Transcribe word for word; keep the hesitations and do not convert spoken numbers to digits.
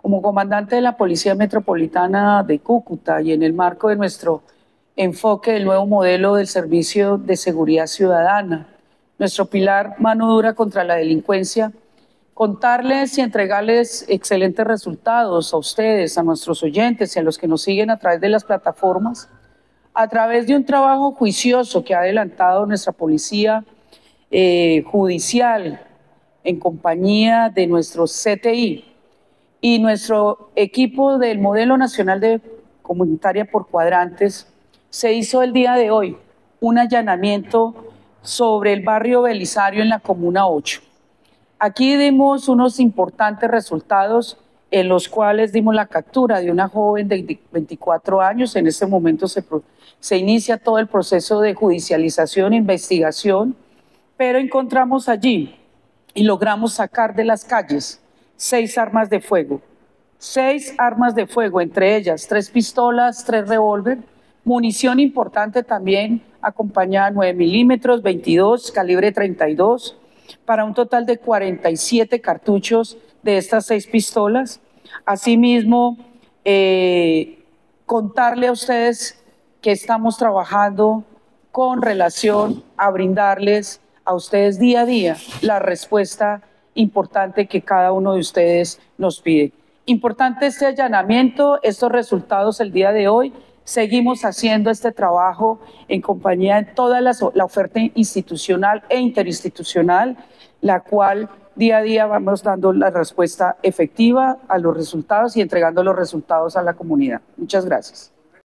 Como comandante de la Policía Metropolitana de Cúcuta y en el marco de nuestro enfoque del nuevo modelo del Servicio de Seguridad Ciudadana, nuestro pilar mano dura contra la delincuencia, contarles y entregarles excelentes resultados a ustedes, a nuestros oyentes y a los que nos siguen a través de las plataformas, a través de un trabajo juicioso que ha adelantado nuestra policía eh, judicial en compañía de nuestro C T I y nuestro equipo del Modelo Nacional de Comunitaria por Cuadrantes. Se hizo el día de hoy un allanamiento sobre el barrio Belisario en la Comuna ocho. Aquí dimos unos importantes resultados en los cuales dimos la captura de una joven de veinticuatro años. En este momento se, se inicia todo el proceso de judicialización e investigación, pero encontramos allí y logramos sacar de las calles seis armas de fuego. Seis armas de fuego, entre ellas tres pistolas, tres revólver, munición importante también, acompañada nueve milímetros, veintidós, calibre treinta y dos, para un total de cuarenta y siete cartuchos de estas seis pistolas. Asimismo, eh, contarle a ustedes que estamos trabajando con relación a brindarles a ustedes día a día la respuesta importante que cada uno de ustedes nos pide. Importante este allanamiento, estos resultados el día de hoy. Seguimos haciendo este trabajo en compañía de toda la, la oferta institucional e interinstitucional, la cual día a día vamos dando la respuesta efectiva a los resultados y entregando los resultados a la comunidad. Muchas gracias.